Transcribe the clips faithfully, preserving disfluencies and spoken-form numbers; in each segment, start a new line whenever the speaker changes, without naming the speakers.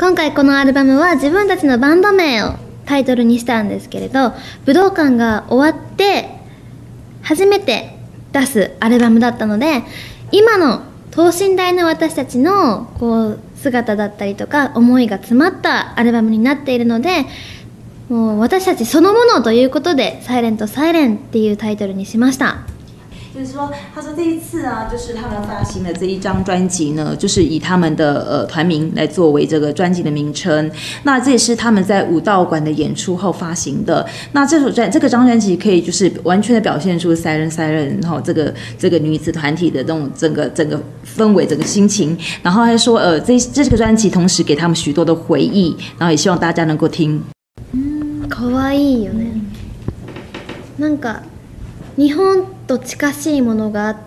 今回このアルバムは自分たちのバンド名をタイトルにしたんですけれど、武道館が終わって初めて出すアルバムだったので、今の等身大の私たちのこう姿だったりとか思いが詰まったアルバムになっているので、もう私たちそのものということでサイレントサイレンっていうタイトルにしました。
就是说，他说这一次啊，就是他们发行的这一张专辑呢，就是以他们的呃团名来作为这个专辑的名称。那这也是他们在武道馆的演出后发行的。那这首专这个张专辑可以就是完全的表现出 Siren Siren 然后这个这个女子团体的这种整个整个氛围、整个心情。然后还说呃这这个专辑同时给他们许多的回忆，然后也希望大家能够听。
嗯，可愛いよね。なんか日本と近しいものがあって、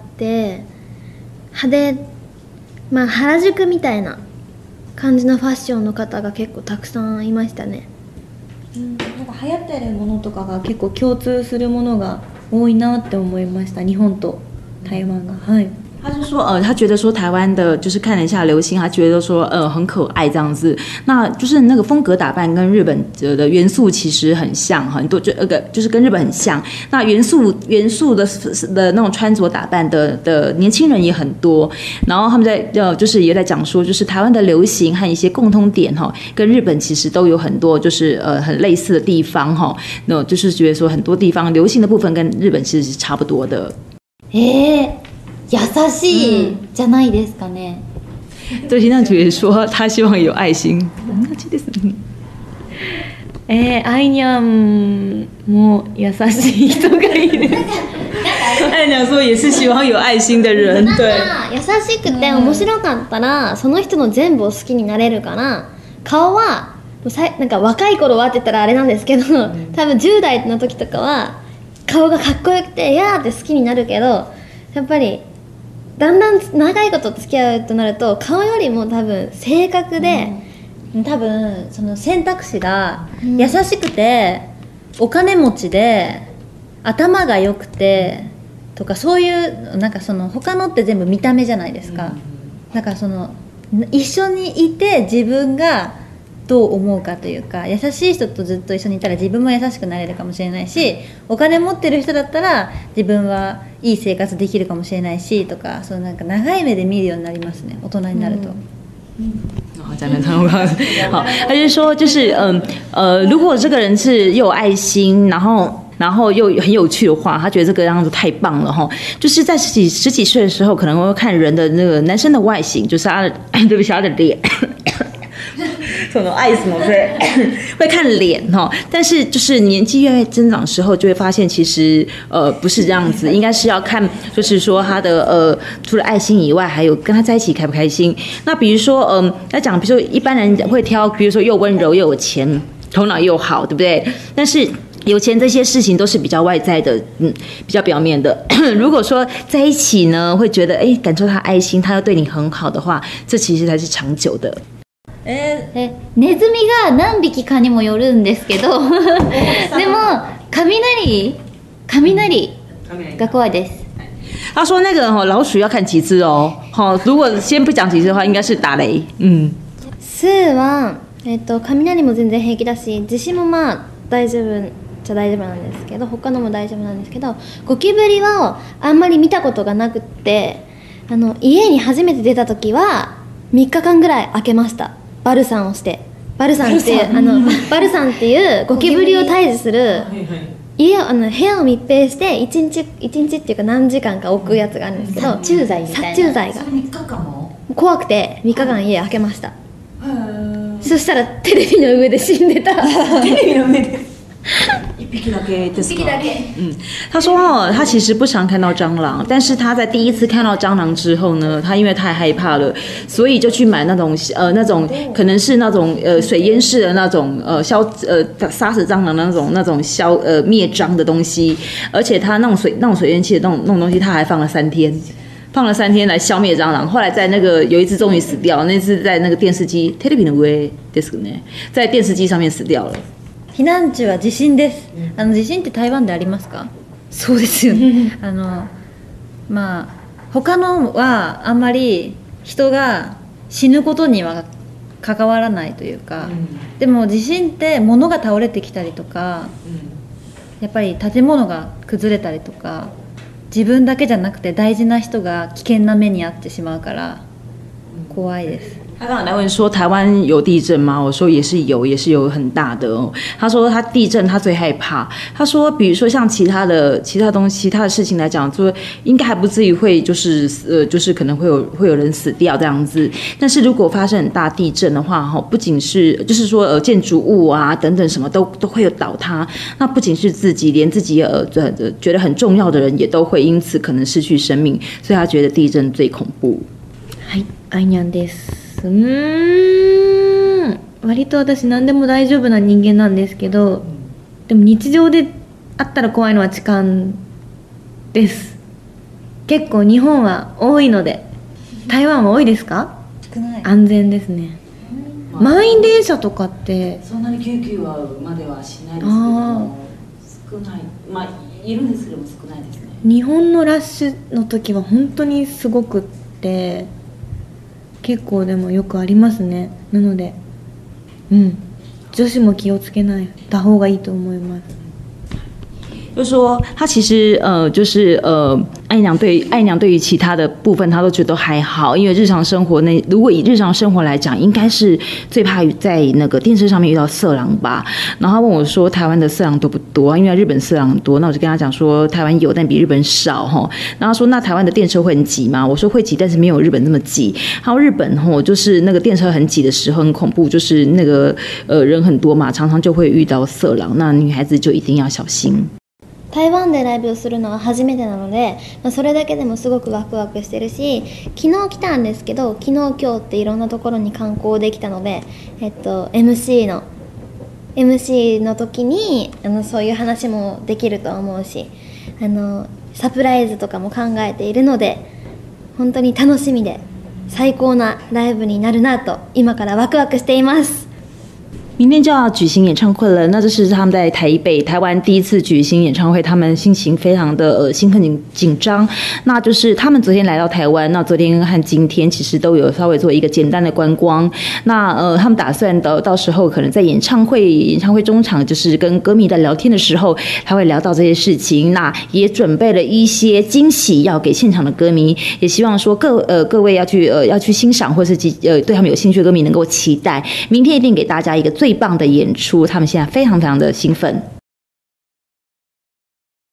派手、まあ原宿みたいな感じのファッションの方が結構たくさんいましたね。
うん、なんか流行ってるものとかが結構共通するものが多いなって思いました。日本と台湾が、はい。
他就说，呃，他觉得说台湾的，就是看了一下流行，他觉得说，呃，很可爱这样子。那就是那个风格打扮跟日本的元素其实很像，很多就那个就是跟日本很像。那元素元素的的那种穿着打扮的的年轻人也很多。然后他们在呃，就是也在讲说，就是台湾的流行和一些共通点哈，跟日本其实都有很多就是呃很类似的地方哈。那就是觉得说很多地方流行的部分跟日本其实是差不多的。
えー優しいじゃないですかね。
周新亮觉得说他希望有爱心。
えー、アイニャンも優しい人がいる。
アイニャン说也是希望有愛心的人。对。
優しくて面白かったら、その人の全部を好きになれるから、顔はなんか若い頃はって言ったらあれなんですけど、多分じゅう代の時とかは顔がかっこよくて、いやーって好きになるけど、やっぱりだんだん長いこと付き合うとなると顔よりも多分性格で、
うん、多分その選択肢が優しくて、うん、お金持ちで頭が良くてとか、そういうなんかその他のって全部見た目じゃないですか、うん、だからその一緒にいて自分がどう思うかというか、優しい人とずっと一緒にいたら自分も優しくなれるかもしれないし、お金持ってる人だったら自分はいい生活できるかもしれないしとか、そうなんか長い目で見るようになりますね、大人になると。
好，讲的很好。好，他就说，就是嗯呃，如果这个人是又有爱心，然后然后又很有趣的话，他觉得这个样子太棒了哈。就是在十几十几岁的时候，可能会看人的那个男生的外形，就是他的对不起他的脸。什么爱什么会会看脸哈，但是就是年纪越增长的时候，就会发现其实呃不是这样子，应该是要看就是说他的呃除了爱心以外，还有跟他在一起开不开心。那比如说嗯、呃，来讲，比如说一般人会挑，比如说又温柔又有钱，头脑又好，对不对？但是有钱这些事情都是比较外在的，嗯，比较表面的。如果说在一起呢，会觉得哎，感受他爱心，他要对你很好的话，这其实才是长久的。
えー、ネズミが何匹かにもよるんですけどでも雷雷が怖いです。
他说那个、哦、老鼠要看几只哦。好、哦，如果先不讲几只的话，应该是打雷。嗯。
スーはえっと雷も全然平気だし、地震もまあ大丈夫じゃ大丈夫なんですけど、他のも大丈夫なんですけど、ゴキブリはあんまり見たことがなくって、あの家に初めて出た時はみっかかんぐらい開けました。バルサンをして、バルサンっていうあのバルサンっていうゴキブリを退治する家をあの部屋を密閉して一日一日っていうか何時間か置くやつがあるんですけど、
殺虫剤みたいな。
殺虫剤が
みっかかんも
怖くてみっかかん家開けました。そしたらテレビの上で死んでた。
テレビの上で一匹だけですか？嗯，他说哦，他其实不常看到蟑螂，但是他在第一次看到蟑螂之后呢，他因为太害怕了，所以就去买那种呃那种可能是那种呃水烟式的那种呃消呃杀死蟑螂的那种那种消呃灭蟑的东西，而且他那种水那种水烟气的那种那种东西，他还放了三天。放了三天来消灭蟑螂，后来在那个有一只终于死掉，那只在那个电视机テレビの上ですね，在电視機上面死掉了。
避難地は地震です。あの地震って台湾でありますか？そうですよね。あのまあ他のはあんまり人が死ぬことには関わらないというか、うん、でも地震って物が倒れてきたりとか、うん、やっぱり建物が崩れたりとか自分だけじゃなくて大事な人が危険な目に遭ってしまうから怖いです。
他刚刚来问说台湾有地震吗？我说也是有，也是有很大的哦。他说他地震他最害怕。他说比如说像其他的其他东西、其他的事情来讲，说应该还不至于会就是呃就是可能会有会有人死掉这样子。但是如果发生很大地震的话，哈，不仅是就是说呃建筑物啊等等什么都都会有倒塌。那不仅是自己，连自己呃呃觉得很重要的人也都会因此可能失去生命。所以他觉得地震最恐怖。
はい、アイニャンです。うーん割と私何でも大丈夫な人間なんですけど、でも日常であったら怖いのは痴漢です。結構日本は多いので。台湾は多いですか？少ない。安全ですね。満員電車とかって
そんなに救急はまではしないですけども少ない、まあいるんですけども少ないですね。
日本のラッシュの時は本当にすごくって結構でもよくありますね。なので、うん、女子も気をつけないた方がいいと思います。
就说他其实呃就是呃爱娘对爱娘对于其他的部分他都觉得都还好，因为日常生活那如果以日常生活来讲，应该是最怕在那个电车上面遇到色狼吧。然后他问我说台湾的色狼多不多？因为日本色狼很多，那我就跟他讲说台湾有，但比日本少哈。然后他说那台湾的电车会很挤吗？我说会挤，但是没有日本那么挤。还有日本吼就是那个电车很挤的时候很恐怖，就是那个呃人很多嘛，常常就会遇到色狼，那女孩子就一定要小心。
台湾でライブをするのは初めてなので、まあ、それだけでもすごくワクワクしてるし、昨日来たんですけど昨日今日っていろんなところに観光できたので、えっと、エムシー の エムシー の時にあのそういう話もできると思うし、あのサプライズとかも考えているので本当に楽しみで最高なライブになるなと今からワクワクしています。
明天就要举行演唱会了，那这是他们在台北、台湾第一次举行演唱会，他们心情非常的呃兴奋紧紧张。那就是他们昨天来到台湾，那昨天和今天其实都有稍微做一个简单的观光。那呃，他们打算到到时候可能在演唱会演唱会中场，就是跟歌迷在聊天的时候，他会聊到这些事情。那也准备了一些惊喜要给现场的歌迷，也希望说各呃各位要去呃要去欣赏，或是呃对他们有兴趣的歌迷能够期待，明天一定给大家一个最最棒的演出，他们现在非常非常的兴奋。